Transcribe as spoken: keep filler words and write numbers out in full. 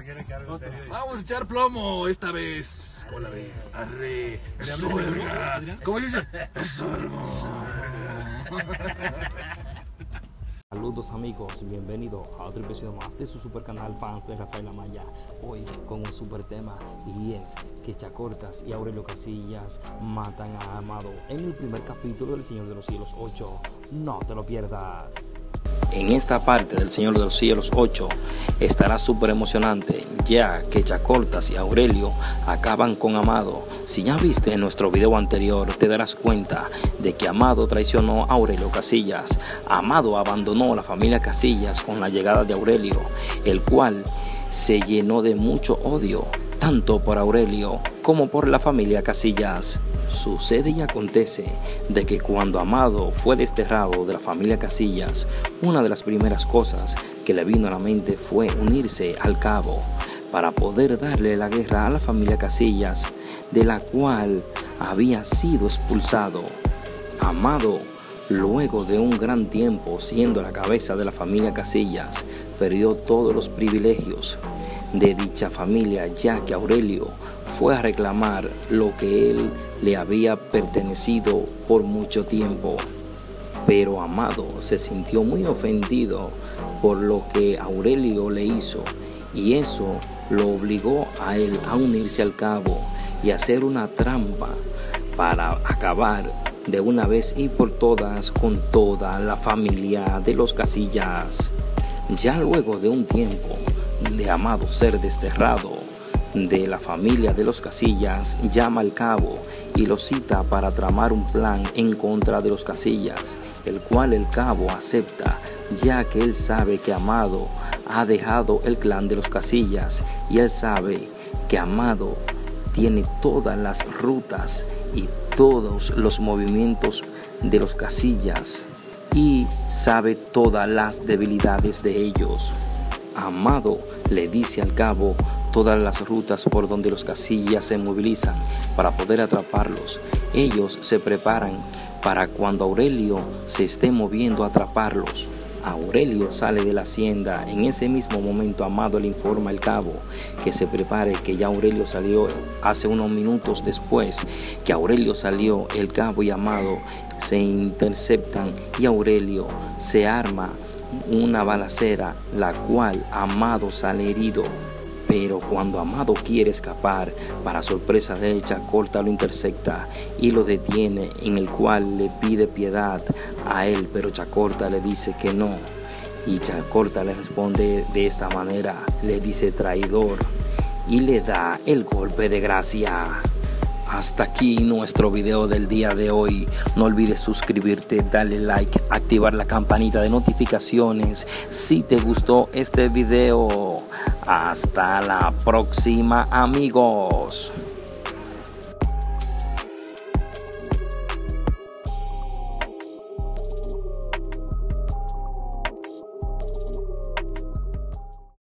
Vamos a echar plomo esta vez. Con la de arre, sorga. ¿Cómo se dice? Sorgo. Saludos amigos, bienvenidos a otro episodio más de su super canal Fans de Rafael Amaya. Hoy con un super tema, y es que Chacortas y Aurelio Casillas matan a Amado en el primer capítulo del Señor de los Cielos ocho. No te lo pierdas. En esta parte del Señor de los Cielos ocho estará súper emocionante, ya que Chacortas y Aurelio acaban con Amado. Si ya viste en nuestro video anterior, te darás cuenta de que Amado traicionó a Aurelio Casillas. Amado abandonó la familia Casillas con la llegada de Aurelio, el cual se llenó de mucho odio, tanto por Aurelio como por la familia Casillas. Sucede y acontece de que cuando Amado fue desterrado de la familia Casillas, una de las primeras cosas que le vino a la mente fue unirse al Cabo para poder darle la guerra a la familia Casillas, de la cual había sido expulsado. Amado, luego de un gran tiempo siendo la cabeza de la familia Casillas, perdió todos los privilegios de dicha familia, ya que Aurelio fue a reclamar lo que él le había pertenecido por mucho tiempo. Pero Amado se sintió muy ofendido por lo que Aurelio le hizo, y eso lo obligó a él a unirse al Cabo y hacer una trampa para acabar de una vez y por todas con toda la familia de los Casillas. Ya luego de un tiempo de Amado ser desterrado de la familia de los Casillas, llama al Cabo y lo cita para tramar un plan en contra de los Casillas, el cual el Cabo acepta, ya que él sabe que Amado ha dejado el clan de los Casillas, y él sabe que Amado tiene todas las rutas y todos los movimientos de los Casillas, y sabe todas las debilidades de ellos. Amado le dice al Cabo todas las rutas por donde los Casillas se movilizan para poder atraparlos. Ellos se preparan para cuando Aurelio se esté moviendo a atraparlos. Aurelio sale de la hacienda. En ese mismo momento Amado le informa al Cabo que se prepare, que ya Aurelio salió hace unos minutos después que Aurelio salió. El Cabo y Amado se interceptan y Aurelio se arma una balacera, la cual Amado sale herido. Pero cuando Amado quiere escapar, para sorpresa de Chacorta lo intercepta y lo detiene, en el cual le pide piedad a él, pero Chacorta le dice que no, y Chacorta le responde de esta manera, le dice traidor, y le da el golpe de gracia. Hasta aquí nuestro video del día de hoy. No olvides suscribirte, darle like, activar la campanita de notificaciones si te gustó este video. Hasta la próxima, amigos.